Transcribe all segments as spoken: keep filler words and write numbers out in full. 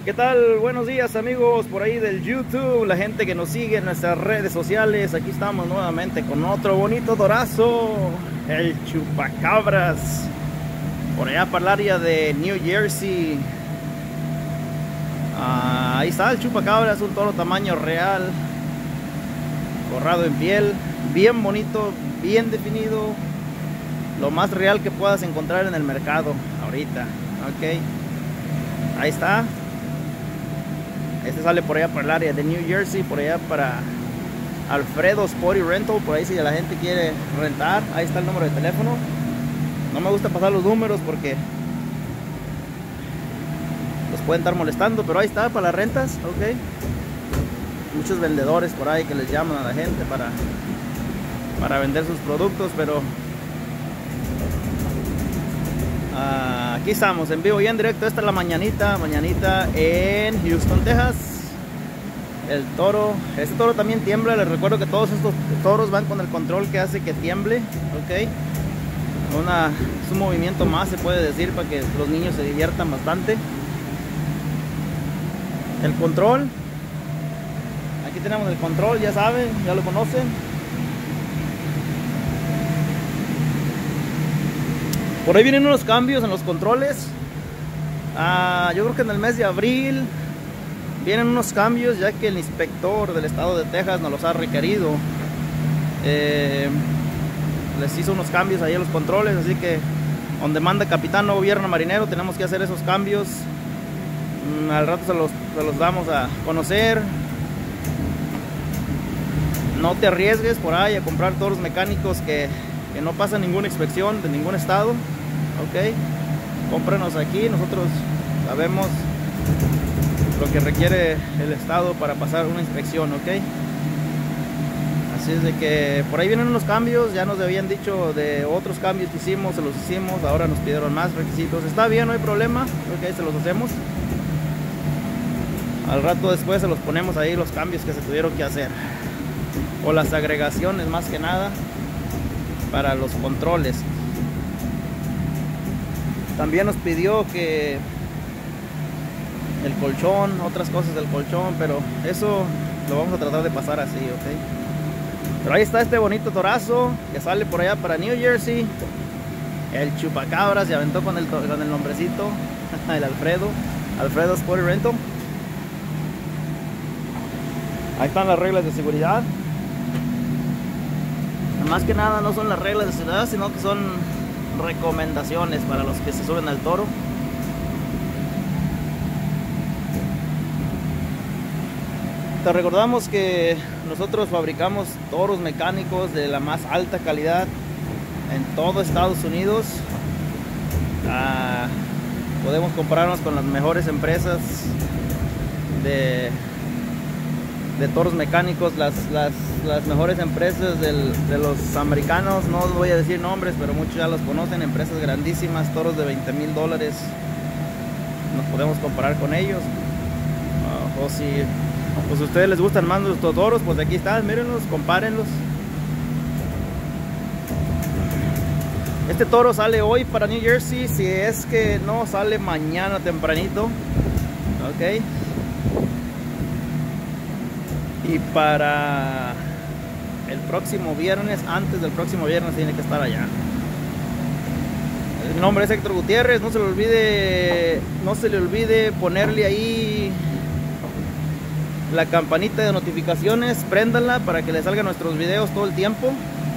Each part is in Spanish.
¿Qué tal? Buenos días amigos por ahí del YouTube, la gente que nos sigue en nuestras redes sociales. Aquí estamos nuevamente con otro bonito torazo, el chupacabras, por allá para el área de New Jersey. Ah, ahí está el chupacabras, un toro tamaño real, forrado en piel, bien bonito, bien definido, lo más real que puedas encontrar en el mercado ahorita. Ok, ahí está. Este sale por allá para el área de New Jersey, por allá para Alfredo Sporty Rental, por ahí si la gente quiere rentar, ahí está el número de teléfono. No me gusta pasar los números porque los pueden estar molestando, pero ahí está para las rentas. Ok, muchos vendedores por ahí que les llaman a la gente para, para vender sus productos, pero Uh, aquí estamos en vivo y en directo. Esta es la mañanita, mañanita en Houston, Texas. El toro, este toro también tiembla. Les recuerdo que todos estos toros van con el control que hace que tiemble. Ok, Una, es un movimiento más, se puede decir, para que los niños se diviertan bastante. El control, aquí tenemos el control, ya saben, ya lo conocen. Por ahí vienen unos cambios en los controles. Ah, yo creo que en el mes de abril vienen unos cambios, ya que el inspector del estado de Texas nos los ha requerido. Eh, les hizo unos cambios ahí a los controles, así que donde manda capitán no gobierno marinero, tenemos que hacer esos cambios. Mm, al rato se los, se los damos a conocer. No te arriesgues por ahí a comprar toros mecánicos que, que no pasan ninguna inspección de ningún estado. Ok, cómpranos aquí, nosotros sabemos lo que requiere el estado para pasar una inspección. Ok, así es de que por ahí vienen unos cambios. Ya nos habían dicho de otros cambios que hicimos, se los hicimos, ahora nos pidieron más requisitos. Está bien, no hay problema. Ok, se los hacemos. Al rato después se los ponemos ahí, los cambios que se tuvieron que hacer, o las agregaciones más que nada para los controles. También nos pidió que el colchón, otras cosas del colchón, pero eso lo vamos a tratar de pasar así. Ok, pero ahí está este bonito torazo que sale por allá para New Jersey. El chupacabras se aventó con el, con el nombrecito, el Alfredo, Alfredo Sporty Rental. Ahí están las reglas de seguridad. Más que nada no son las reglas de seguridad, sino que son recomendaciones para los que se suben al toro. Te recordamos que nosotros fabricamos toros mecánicos de la más alta calidad en todo Estados Unidos. Ah, podemos compararnos con las mejores empresas de de toros mecánicos, las, las, las mejores empresas del, de los americanos. No voy a decir nombres, pero muchos ya los conocen, empresas grandísimas, toros de veinte mil dólares. Nos podemos comparar con ellos. Uh, o si pues a ustedes les gustan más nuestros toros, pues aquí están, mírenlos, compárenlos. Este toro sale hoy para New Jersey, si es que no sale mañana tempranito. Ok, y para el próximo viernes, antes del próximo viernes, tiene que estar allá. El nombre es Héctor Gutiérrez. No se le olvide, no se le olvide ponerle ahí la campanita de notificaciones, préndanla para que le salgan nuestros videos todo el tiempo.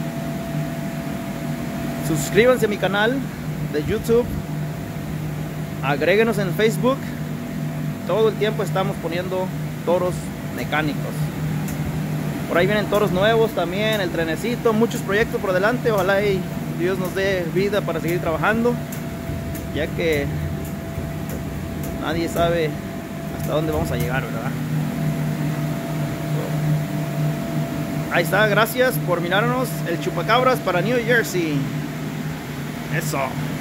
Suscríbanse a mi canal de YouTube, agréguenos en Facebook. Todo el tiempo estamos poniendo toros mecánicos. Por ahí vienen toros nuevos también, el trenecito, muchos proyectos por delante. Ojalá y Dios nos dé vida para seguir trabajando, ya que nadie sabe hasta dónde vamos a llegar, ¿verdad? Ahí está, gracias por mirarnos. El chupacabras para New Jersey. Eso.